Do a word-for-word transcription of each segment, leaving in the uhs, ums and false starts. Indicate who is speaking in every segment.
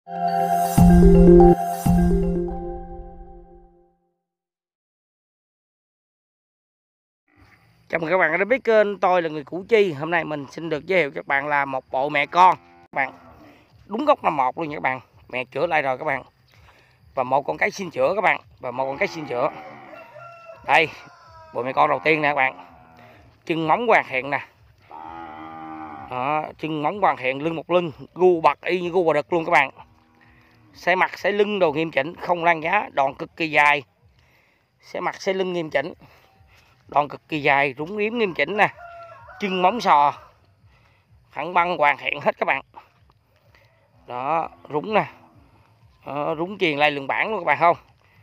Speaker 1: Chào mừng các bạn đã biết kênh tôi là người Củ Chi. Hôm nay mình xin được giới thiệu các bạn là một bộ mẹ con. Các bạn đúng gốc năm một luôn nha các bạn. Mẹ chữa lại rồi các bạn. Và một con cái xin chữa các bạn. Và một con cái xin chữa. Đây, bộ mẹ con đầu tiên nè các bạn. Chân móng hoàn thiện nè. Đó, chân móng hoàn thiện, lưng một lưng, gu bật y như gu bò đực luôn các bạn. Xe mặt xe lưng đồ nghiêm chỉnh, không lan giá, đòn cực kỳ dài. Xe mặt xe lưng nghiêm chỉnh, đòn cực kỳ dài, rúng yếm nghiêm chỉnh nè. Chân móng sò thẳng băng hoàn thiện hết các bạn. Đó, rúng nè. Đó, rúng chuyền lai lường bản luôn các bạn không.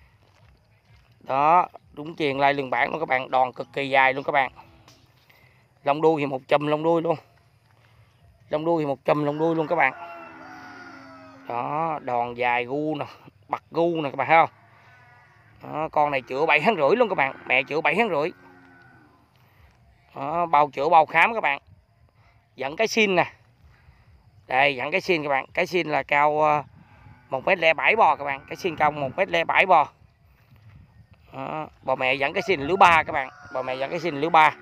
Speaker 1: Đó, rúng chuyền lai lường bản luôn các bạn, đòn cực kỳ dài luôn các bạn. Lông đuôi thì một chùm lông đuôi luôn. Lông đuôi thì một chùm lông đuôi luôn các bạn. Đó, đòn dài gu nè, bật gu nè các bạn thấy không. Đó, con này chữa bảy tháng rưỡi luôn các bạn, mẹ chữa bảy tháng rưỡi. Đó, bao chữa bao khám các bạn. Dẫn cái xin nè. Đây, dẫn cái xin các bạn, cái xin là cao một mét lẻ bảy bò các bạn, cái xin cao một mét lẻ bảy bò. Đó, bò mẹ dẫn cái xin lứa ba các bạn, bò mẹ dẫn cái xin lứa ba.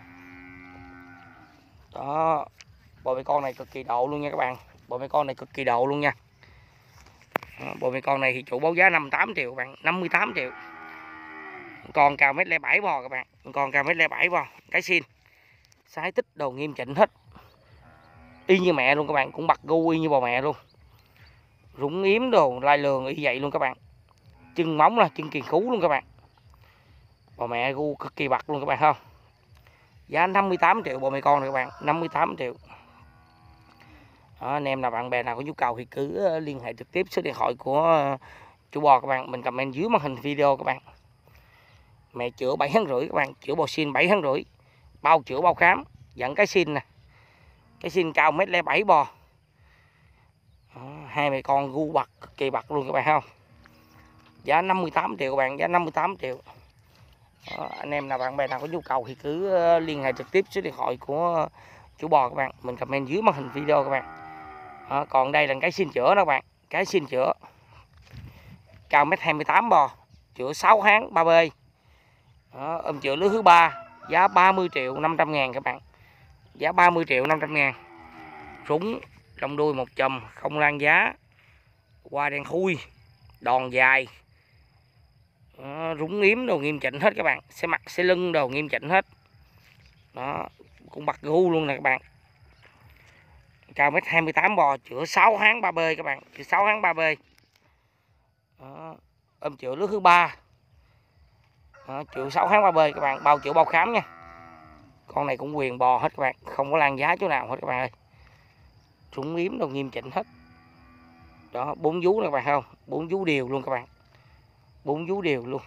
Speaker 1: Đó, bò mẹ con này cực kỳ độ luôn nha các bạn, bò mẹ con này cực kỳ độ luôn nha. Đó, bò mẹ con này thì chủ báo giá năm mươi tám triệu các bạn, năm mươi tám triệu. Con cao mét lẻ bảy bò các bạn, con cao mét lẻ bảy bò, cái xin sái tích đồ nghiêm chỉnh hết, y như mẹ luôn các bạn, cũng bật gu y như bò mẹ luôn, rúng yếm đồ lai lường y vậy luôn các bạn. Chân móng là chân kiền khú luôn các bạn, bò mẹ gu cực kỳ bật luôn các bạn không. Giá năm mươi tám triệu bò mẹ con này các bạn, năm mươi tám triệu. Đó, anh em nào bạn bè nào có nhu cầu thì cứ liên hệ trực tiếp số điện thoại của chủ bò các bạn, mình comment dưới màn hình video các bạn. Mẹ chữa bảy tháng rưỡi các bạn, chữa bò xin bảy tháng rưỡi, bao chữa bao khám, dẫn cái xin nè, cái xin cao mét lẻ bảy bò. Đó, hai mẹ con gu bật cực kỳ bật luôn các bạn không. Giá năm mươi tám triệu các bạn, giá năm mươi tám triệu. Đó, anh em nào bạn bè nào có nhu cầu thì cứ liên hệ trực tiếp số điện thoại của chủ bò các bạn, mình comment dưới màn hình video các bạn. Đó, còn đây là cái xin chữa đó các bạn, cái xin chữa cao mét hai mươi tám bò, chữa sáu tháng ba bê. Đó, ôm chữa lứa thứ ba, giá ba mươi triệu năm trăm ngàn các bạn, giá ba mươi triệu năm trăm ngàn. Rúng lông đuôi một chùm, không lan giá, qua đen khui, đòn dài. Đó, rúng yếm đồ nghiêm chỉnh hết các bạn, xe mặt xe lưng đồ nghiêm chỉnh hết. Đó, cũng bật gu luôn nè các bạn. Cao mét hai mươi tám bò, chữa sáu tháng ba bê các bạn, chữa sáu tháng ba bê. Đó, ôm chữa lứa thứ ba. Đó, chữa sáu tháng ba bê các bạn, bao chữa bao khám nha. Con này cũng quyền bò hết các bạn, không có lan giá chỗ nào hết các bạn ơi. Rúng yếm đồ nghiêm chỉnh hết. Đó, bốn vú nè các bạn không, bốn vú đều luôn các bạn, bốn vú đều luôn.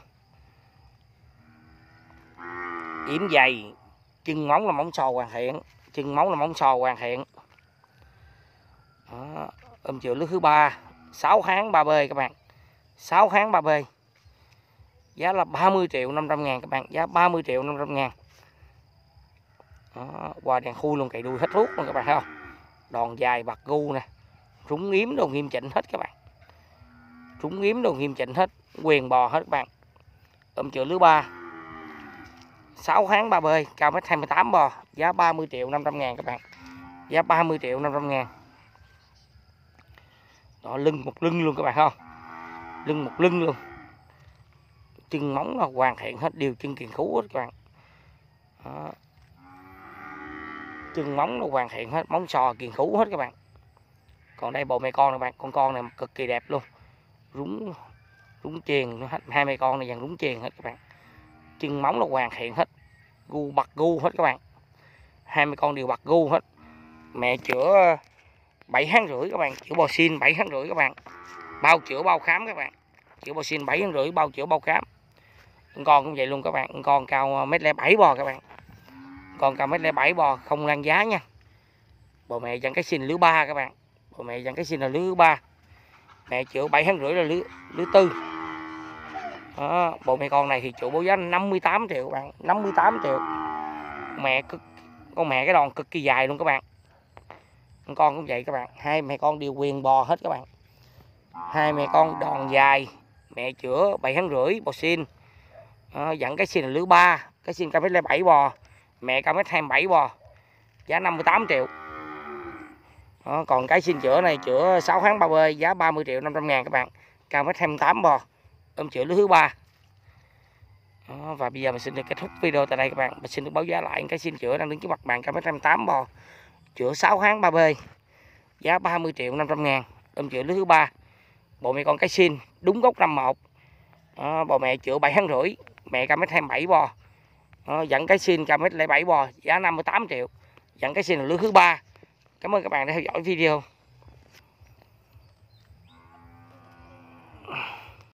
Speaker 1: Yếm dày, chân móng là móng sò hoàn thiện, chân móng là móng sò hoàn thiện. Đó, ôm chữa lứa thứ ba, sáu tháng ba bê các bạn, sáu tháng ba bê. Giá là ba mươi triệu năm trăm ngàn các bạn, giá ba mươi triệu năm trăm ngàn. Đó, qua đèn khui luôn, cày đuôi hết thuốc luôn các bạn thấy không. Đòn dài bật gu nè, rúng yếm đồ nghiêm chỉnh hết các bạn, rúng yếm đồ nghiêm chỉnh hết, quyền bò hết các bạn. Ôm chữa lứa ba, sáu tháng ba bê, cao mét hai mươi tám bò, giá ba mươi triệu năm trăm ngàn các bạn, giá ba mươi triệu năm trăm ngàn. Đó, lưng một lưng luôn các bạn không, lưng một lưng luôn. Chân móng là hoàn thiện hết, đều chân kiền khú hết các bạn. Đó, chân móng là hoàn thiện hết, móng sò kiền khú hết các bạn. Còn đây bộ mẹ con này bạn, con con này cực kỳ đẹp luôn, rúng rúng chuyền hết, hai mẹ con này dàn rúng chuyền hết các bạn. Chân móng là hoàn thiện hết, gu bật gu hết các bạn, hai mẹ con đều bật gu hết. Mẹ chữa bảy tháng rưỡi các bạn, chữa bò xin bảy tháng rưỡi các bạn, bao chữa bao khám các bạn, chữa bò xin bảy tháng rưỡi, bao chữa bao khám. Con cũng vậy luôn các bạn, con cao mét lẻ bảy bò các bạn, con cao mét lẻ bảy bò, không lan giá nha. Bò mẹ dặn cái xin lứa ba các bạn, bò mẹ dặn cái xin là lứa ba. Mẹ chữa bảy tháng rưỡi là lứa lứa tư. Đó, bộ mẹ con này thì chủ báo giá năm mươi tám triệu các bạn, năm mươi tám triệu. Mẹ cực, con mẹ cái đòn cực kỳ dài luôn các bạn. Con cũng vậy các bạn, hai mẹ con đều quyền bò hết các bạn. Hai mẹ con đòn dài, mẹ chữa bảy tháng rưỡi bò xin. Đó, dẫn cái xin là lứa ba, cái xin cao mét lẻ bảy bò, mẹ cao mét hai mươi bảy bò, giá năm mươi tám triệu. Đó, còn cái xin chữa này chữa sáu tháng ba bê, giá ba mươi triệu năm trăm ngàn các bạn, cao mét hai mươi tám bò, ôm chữa lứa thứ ba. Đó, và bây giờ mình xin được kết thúc video tại đây các bạn. Mình xin được báo giá lại cái xin chữa đang đứng trước mặt bạn, cao mét hai mươi tám bò, chữa sáu tháng ba bê, giá ba mươi triệu năm trăm ngàn, ôm chữa lứa thứ ba. Bộ mẹ con cái xin đúng gốc năm một. Đó, bò mẹ chữa bảy tháng rưỡi, mẹ cao mét hai mươi bảy bò. Đó, dẫn cái xin cao mét lẻ bảy bò, giá năm mươi tám triệu, dẫn cái xin là lứa thứ ba. Cảm ơn các bạn đã theo dõi video.